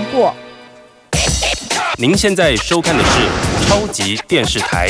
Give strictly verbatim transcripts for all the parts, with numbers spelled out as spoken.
过》。 您现在收看的是超级电视台。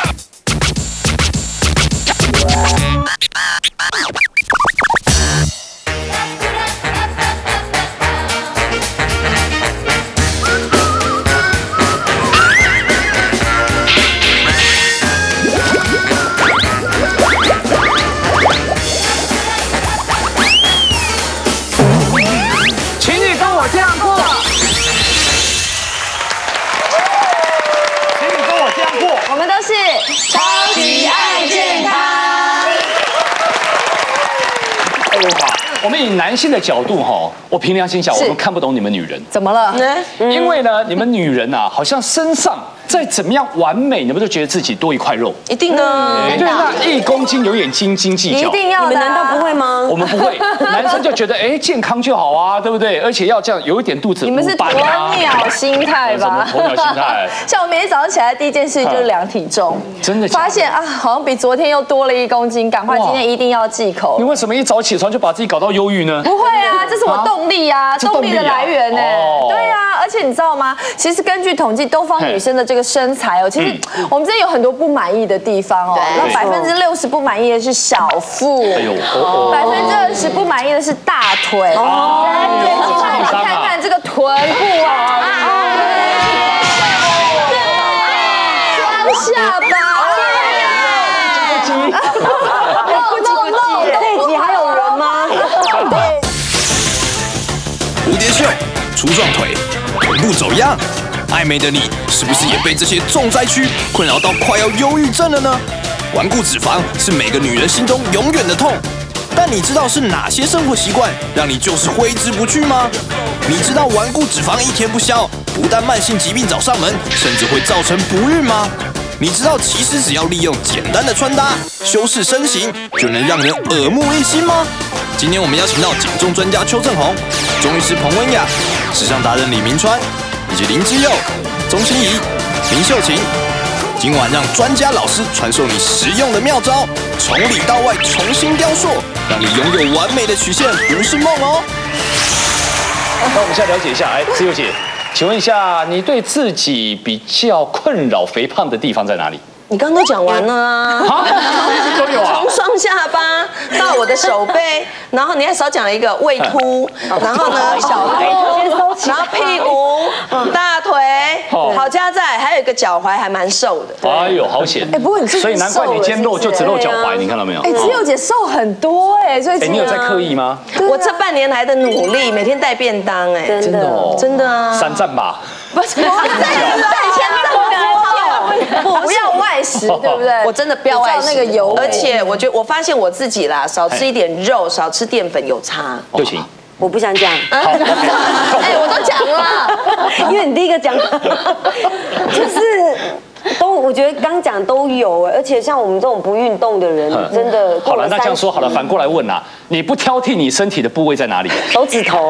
我们以男性的角度哈，我凭良心讲，我们看不懂你们女人。 怎么了？ 因为呢，你们女人啊，好像身上再怎么样完美，你们都觉得自己多一块肉。 一定的。 对，那一公斤有点斤斤计较。 一定要的。 你们难道不会吗？ 我们不会，男生就觉得哎健康就好啊，对不对？而且要这样有一点肚子。 你们是鸵鸟心态吧？ 鸵鸟心态。 像我每天早上起来第一件事情就是量体重， 真的发现啊，好像比昨天又多了一公斤，赶快今天一定要忌口。 你为什么一早起床就把自己搞到忧郁呢？ 不会啊，这是我动力啊，动力的来源呢。对啊，而且你知道吗？其实根据统计，东方女生的这个身材哦，其实我们这有很多不满意的地方哦。那百分之六十不满意的是小腹，百分之二十不满意的是大腿。哦，对，你看看这个臀部啊，对，双下巴。 这集还有人吗？ 蝴蝶袖、粗壮腿、臀部走样，爱美的你是不是也被这些重灾区困扰到快要忧郁症了呢？顽固脂肪是每个女人心中永远的痛，但你知道是哪些生活习惯让你就是挥之不去吗？你知道顽固脂肪一天不消，不但慢性疾病找上门，甚至会造成不孕吗？你知道其实只要利用简单的穿搭修饰身形，就能让人耳目一新吗？今天我们邀请到减重专家邱正宏、中医师彭文雅、时尚达人李明川以及林之佑、钟欣怡、林秀琴。今晚让专家老师传授你实用的妙招，从里到外重新雕塑，让你拥有完美的曲线，不是梦哦。 那我们现在了解一下，哎，之佑姐，请问一下，你对自己比较困扰肥胖的地方在哪里？ 你刚刚都讲完了啊， 都有啊， 从双下巴到我的手背，然后你还少讲了一个胃凸，然后呢小腿，然后屁股、大腿，好加在还有一个脚踝还蛮瘦的。 哎呦，好险！ 哎，不过你所以难怪你今天肉就只露脚踝，你看到没有？ 哎，只有姐瘦很多哎，所以哎，你有在刻意吗？ 我这半年来的努力，每天带便当，哎， 真的哦， 真的啊， 三站吧。 不是，在前不要外食，对不对？ 我真的不要外食， 那个油， 而且我觉得我发现我自己啦，少吃一点肉，少吃淀粉有差。 就行， 我不想讲。 哎，我都讲了， 因为你第一个讲，就是都我觉得刚讲都有，而且像我们这种不运动的人，真的好了，那这样说好了，反过来问啦，你不挑剔你身体的部位在哪里？ 手指头。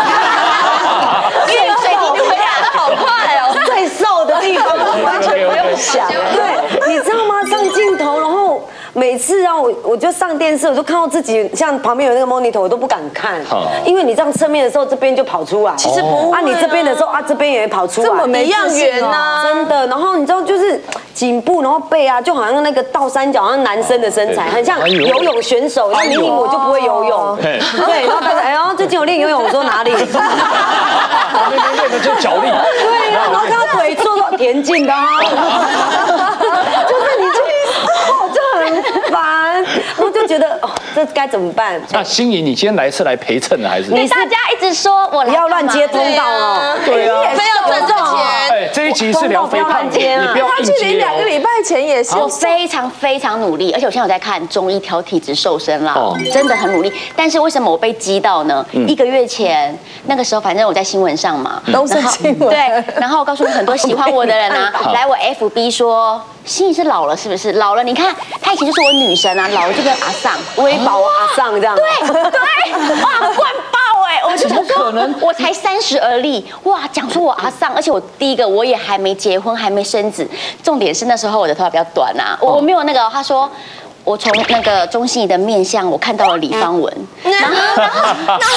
越水你回答的好快哦， 最瘦的地方完全不用想。对，你知道吗？上镜头，然后每次让我我就上电视，我就看到自己像旁边有那个 monitor， 我都不敢看，因为你这样侧面的时候，这边就跑出来。其实不啊，你这边的时候啊，这边也跑出来， 这么没一样圆呐，真的。然后你知道就是颈部，然后背啊，就好像那个倒三角，好像男生的身材，很像游泳选手。那明明我就不会游泳，对。然后大家哎呦，最近有练游泳，我说哪里？ 那边练的就是脚力。 对呀，然后看到腿做到田径的啊，就是你这哦，就很烦，我就觉得哦，这该怎么办？ 那欣怡，你今天来是来陪衬的还是？ 你大家一直说我不要乱接通道哦， 对啊， 非要赚这个钱。 哎，这一集是聊肥胖，你不要硬接。 两个礼拜前也是， 我非常非常努力，而且我现在有在看中医调体质瘦身啦，真的很努力。但是为什么我被激到呢？一个月前那个时候，反正我在新闻上嘛， 都是新闻。 对，然后我告诉你很多喜欢我的人啊，来我 F B 说，欣怡是老了是不是？老了，你看她以前就是我女神啊，老了就变阿桑， 微宝阿桑这样。 对对，哇，灌爆哎！我就想说，我才三十而立，哇，讲说我阿桑，而且我第一个我也还没结婚，还没生子，重点是那时候我的头发比较短啊，我没有那个，他说。我从那个钟欣怡的面相，我看到了李芳文，然后然后然后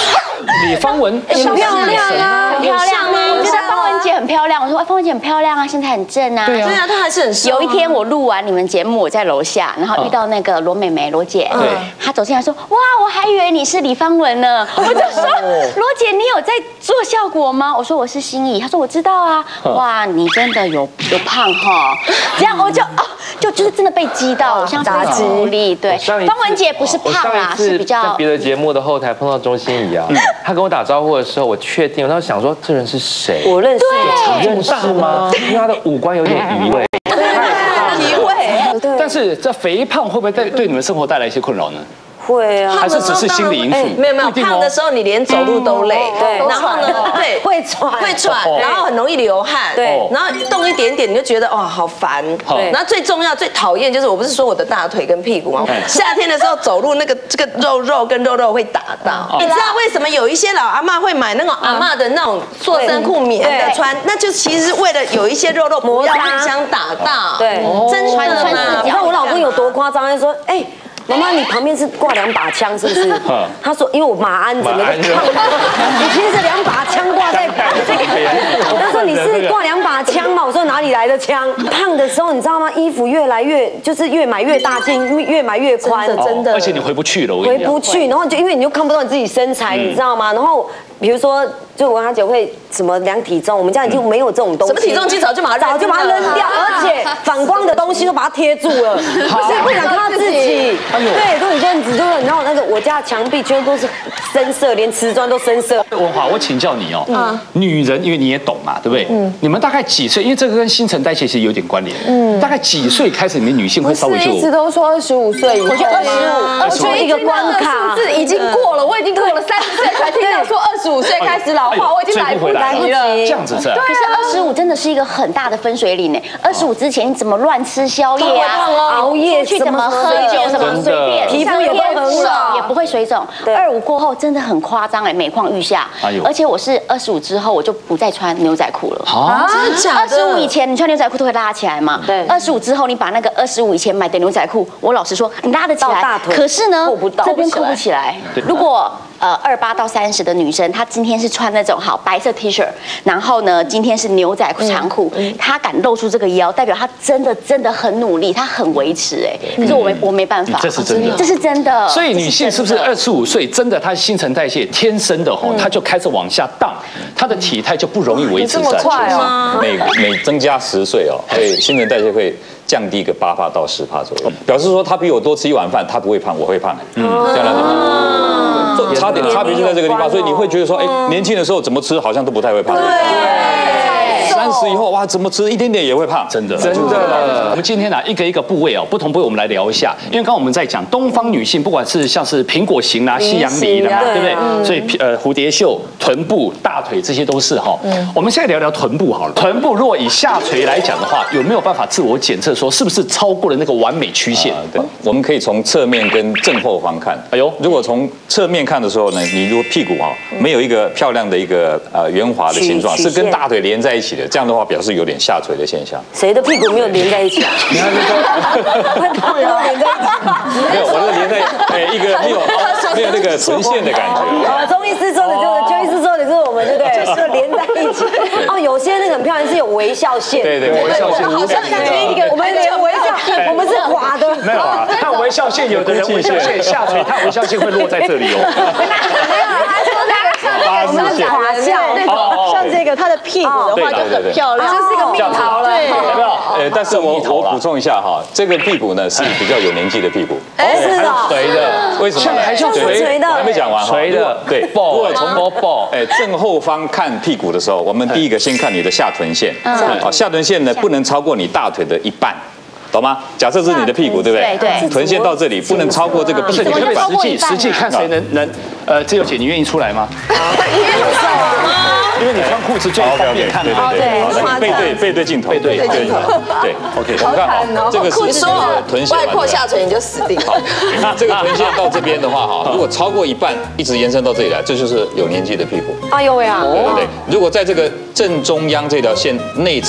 李芳文很漂亮啊， 很漂亮吗？我觉得芳文姐很漂亮。我说，哎，芳文姐很漂亮啊，身材很正啊。 对啊， 对啊，她还是很瘦。 有一天我录完你们节目，我在楼下，然后遇到那个罗美美罗姐， 对， 她走进来说，哇，我还以为你是李芳文呢。我就说，罗姐，你有在做效果吗？我说我是心怡。她说我知道啊。哇，你真的有有胖哈？这样我就哦，就就是真的被激到，我像非常努力。对，芳文姐不是胖啦，是比较。 在别的节目的后台碰到钟欣怡啊，她跟我打招呼的时候，我确定，我当时想说这人是谁？ 我认识， 认识吗？因为她的五官有点移位， 移位。 但是这肥胖会不会对对你们生活带来一些困扰呢？ 会啊， 还是只是心理因素？ 没有没有，胖的时候你连走路都累， 对， 然后呢，对， 会喘， 会喘，然后很容易流汗， 对， 然后动一点点你就觉得哇好烦，对，然后最重要最讨厌就是我不是说我的大腿跟屁股吗？夏天的时候走路那个这个肉肉跟肉肉会打到，你知道为什么有一些老阿嬷会买那种阿嬷的那种塑身裤棉的穿？那就其实是为了有一些肉肉不要互相打到， 对， 真的吗？ 你看我老公有多夸张，他说，哎。妈妈，你旁边是挂两把枪是不是？他说，因为我马鞍整个都胖，你其实是两把枪挂在这个。他说你是挂两把枪嘛？我说哪里来的枪？胖的时候你知道吗？衣服越来越就是越买越大件，越买越宽， 真的。 而且你回不去了，我跟回你讲。 不去，然后就因为你就看不到你自己身材，你知道吗？然后比如说，就我他姐会什么量体重，我们家已经没有这种东西。 什么体重机早就把它早就把它扔掉，而且反光的东西都把它贴住了，所以不想看到自己。对，都你这样子，就是然后那个我家墙壁全部都是深色，连瓷砖都深色。 文华，我请教你哦，嗯，女人因为你也懂嘛，对不对？嗯，你们大概几岁？因为这个跟新陈代谢其实有点关联。嗯，大概几岁开始，你们女性会稍微就？ 一直都说二十五岁以后，我觉得二十五， 二十五一个关卡， 是已经过了，我已经过了三十岁才听到说二十五岁开始老化，我已经来不及了。 这样子是？ 可是二十五真的是一个很大的分水岭呢。二十五之前你怎么乱吃宵夜啊？ 熬夜去怎么喝酒什么随便， 皮肤也不很好， 也不会水肿。二五过后真的很夸张哎，每况愈下。而且我是二十五之后我就不再穿牛仔裤了。 啊，真的假的？ 二十五以前你穿牛仔裤都会拉起来嘛？对。二十五之后你把那个二十五以前买的牛仔裤，我老实说你拉得起来，可是呢这边扣不起来。如果呃，二八到三十的女生，她今天是穿那种好白色 T 恤，然后呢，今天是牛仔裤长裤，她敢露出这个腰，代表她真的真的很努力，她很维持哎。可是我没我没办法， 这是真的， 这是真的。 所以女性是不是二十五岁真的她新陈代谢天生的吼，她就开始往下荡，她的体态就不容易维持下去。 每每增加十岁哦，所以新陈代谢会降低个八趴到十趴左右，表示说她比我多吃一碗饭，她不会胖，我会胖。嗯，这样来讲，差点差别就在这个地方，所以你会觉得说，哎，年轻的时候怎么吃好像都不太会胖。三十以后哇，怎么吃一点点也会胖， 真的真的。 我们今天呢，一个一个部位哦，不同部位我们来聊一下。因为刚刚我们在讲东方女性，不管是像是苹果型啦、西洋梨啦，对不对？所以呃，蝴蝶袖、臀部、大腿这些都是哈。我们现在聊聊臀部好了。臀部如果以下垂来讲的话，有没有办法自我检测说是不是超过了那个完美曲线？ 对，我们可以从侧面跟正后方看。哎呦，如果从侧面看的时候呢，你如果屁股哈没有一个漂亮的一个呃圆滑的形状，是跟大腿连在一起的。这样的话表示有点下垂的现象。 谁的屁股没有连在一起啊？你看这个，胖的都连在一起。 没有，我这个连在哎一个没有没有那个唇线的感觉。 哦，钟医师说的就是，邱医师说的就是我们对不对？就是连在一起。哦，有些那个很漂亮是有微笑线。 对对，微笑线。 好像一个， 我们连微笑，我们是滑的。 没有啊，他微笑线有的人微笑线下垂，他微笑线会落在这里哦。 没有，他说那个像我们是滑笑那种，像这个他的屁股的话就很漂亮，就是一个蜜桃了。对， 有没有？呃，但是我我补充一下哈，这个屁股呢是比较有年纪的屁股。 哎，是的， 垂的，为什么？ 还像垂的， 还没讲完哈。 垂的， 对，如果从包包， 哎正后方看屁股的时候，我们第一个先看你的下臀线。好，下臀线呢不能超过你大腿的一半。懂吗？假设是你的屁股，对不对？ 对对。 臀线到这里不能超过这个， 不是你可不可以实际实际看谁能能？呃，自由姐，你愿意出来吗？ 你愿意出来吗？ 因为你穿裤子最方便看。 对对对，背对背对镜头， 背对对镜头。对 ，OK， 我们看哈，这个是臀线， 外扩下垂你就死定了。 那这个臀线到这边的话哈，如果超过一半，一直延伸到这里来，这就是有年纪的屁股。 哎呦喂啊！ 对对对，如果在这个正中央这条线内侧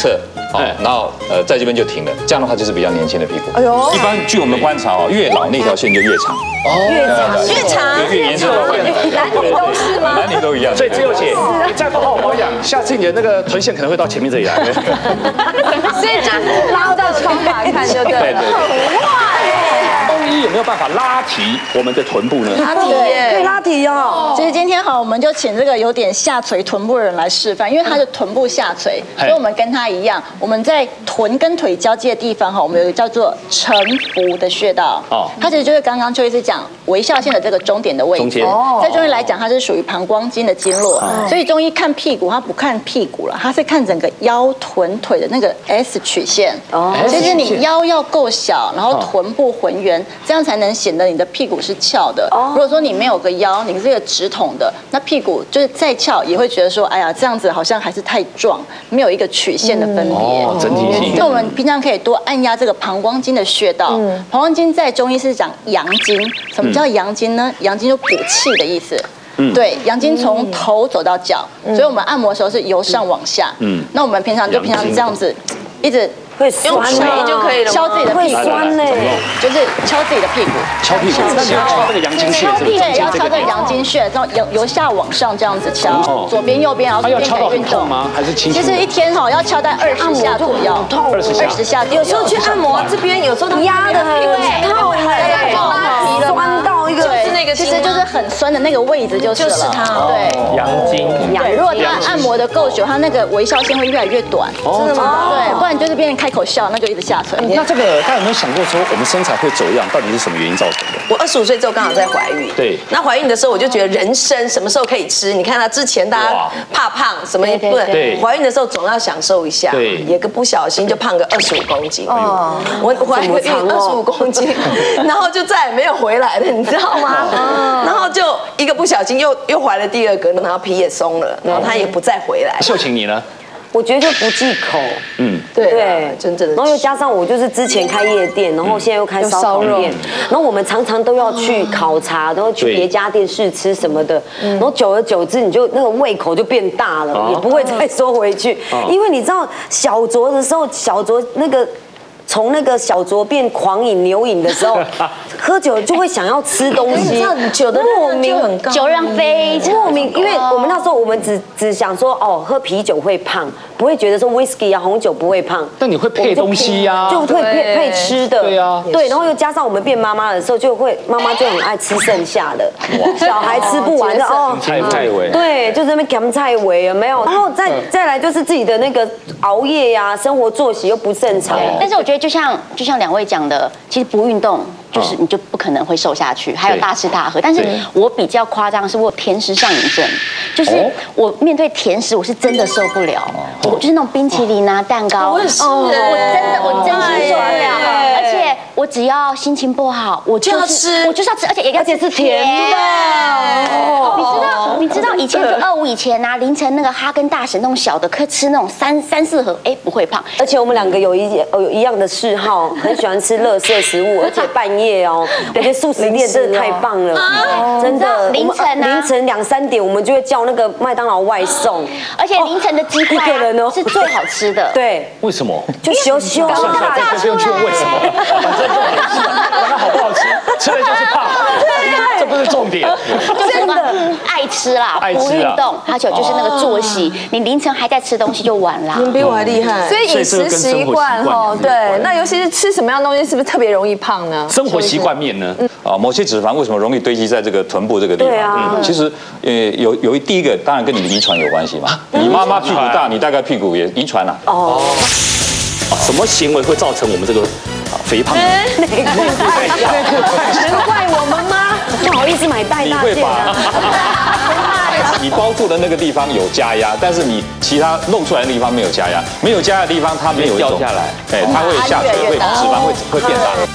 哦，然后呃在这边就停了，这样的话就是比较年轻的屁股。哎呦，一般据我们观察哦，越老那条线就越长。哦， 越长越长越颜色都会。 男女都是吗？ 男女都一样。 所以只有姐，你再不好好保养，下次你的那个臀线可能会到前面这里来。 所以就是拉到窗把看就对了。 对对对。中医有没有办法拉提我们的臀部呢？ 拉提耶， 可以拉提哦。 所以今天好，我们就请这个有点下垂臀部的人来示范，因为他的臀部下垂，所以我们跟他一样，我们在臀跟腿交界的地方哈，我们有一个叫做承浮的穴道。哦，它其实就是刚刚就一直讲微笑线的这个终点的位置。哦，在中医来讲，它是属于膀胱经的经络，所以中医看屁股，它不看屁股了，它是看整个腰、臀、腿的那个 S 曲线。哦，其实你腰要够小，然后臀部浑圆，这样才能显得你的屁股是翘的。如果说你没有个腰，你是一个直筒的，那屁股就是再翘，也会觉得说，哎呀，这样子好像还是太壮，没有一个曲线的分别。 哦，整体性。 那我们平常可以多按压这个膀胱经的穴道。膀胱经在中医是讲阳经，什么叫阳经呢？阳经就补气的意思。嗯，对，阳经从头走到脚，所以我们按摩的时候是由上往下。嗯，那我们平常就平常这样子，一直。 会酸就可以了， 敲自己的屁股， 会酸呢， 就是敲自己的屁股， 敲屁股，那你要敲这个阳经穴， 对，要敲这个阳经穴，然后由由下往上这样子敲，左边右边，然后要敲到很痛吗？还是轻？ 其实一天哈要敲在二十下左右， 二十下， 二十下， 有时候去按摩这边，有时候压的很痛， 对， 酸到一个是那个，其实就是很酸的那个位置就是了，对， 阳经， 对，如果他按摩的够久，他那个微笑线会越来越短，真的吗？对，不然就是变成开口笑，那就一直下垂。 那这个大家有没有想过说，我们身材会走样，到底是什么原因造成的？ 我二十五岁之后刚好在怀孕， 对， 那怀孕的时候我就觉得人生什么时候可以吃？你看他之前大家怕胖，什么也不能，怀孕的时候总要享受一下，对，也个不小心就胖个二十五公斤。哦，我怀孕二十五公斤，然后就再也没有回来了，你知道吗？然后就一个不小心又又怀了第二个，然后皮也松了，然后他也不再回来。 秀琴你呢？ 我觉得就不忌口， 嗯，对对，真正的。 然后又加上我就是之前开夜店，然后现在又开烧烤店，然后我们常常都要去考察，然后去别家店试吃什么的，然后久而久之，你就那个胃口就变大了，也不会再收回去，因为你知道小酌的时候，小酌那个。从那个小酌变狂饮牛饮的时候，喝酒就会想要吃东西， 酒的莫名很高， 酒量非常莫名，因为我们那时候我们只只想说哦，喝啤酒会胖，不会觉得说 whisky 啊红酒不会胖， 但你会配东西呀， 就会配配吃的， 对呀， 对，然后又加上我们变妈妈的时候，就会妈妈就很爱吃剩下的，小孩吃不完的哦， 菜菜尾， 对，就在那边咸菜尾有没有？然后再再来就是自己的那个熬夜呀，生活作息又不正常， 但是我觉得就像就像两位讲的，其实不运动就是你就不可能会瘦下去，还有大吃大喝。但是我比较夸张，是我有甜食上瘾症，就是我面对甜食我是真的受不了，我就是那种冰淇淋啊、蛋糕， 我也是， 我真的我真心受不了，而且我只要心情不好，我就要吃，我就是要吃，而且也要吃甜的。你知道你知道以前二五以前啊，凌晨那个哈根达斯那种小的，可以吃那种三三四盒，哎不会胖。 而且我们两个有一有一样的嗜好，很喜欢吃垃圾食物，而且半夜哦，那些素食店真的太棒了，真的。 凌晨啊， 凌晨两三点我们就会叫那个麦当劳外送， 而且凌晨的鸡块是最好吃的。 对， 为什么？ 就羞羞啊，不用去问为什么，反正管它好不好吃，吃了就是胖，这不是重点。 真的爱吃啦，不运动，而且就是那个作息，你凌晨还在吃东西就完啦。 你比我还厉害，所以饮食习惯哈，对，那尤其是吃什么样的东西，是不是特别容易胖呢？ 生活习惯面呢？ 啊，某些脂肪为什么容易堆积在这个臀部这个地方？嗯，其实呃有有一第一个当然跟你的遗传有关系嘛，你妈妈屁股大，你大概屁股也遗传了。哦， 什么行为会造成我们这个肥胖？ 内裤太小，能怪我们吗？不好意思买带大件啊。 你包住的那个地方有加压，但是你其他露出来的地方没有加压，没有加压的地方它没有掉下来，哎，它会下垂，会脂肪会会变大。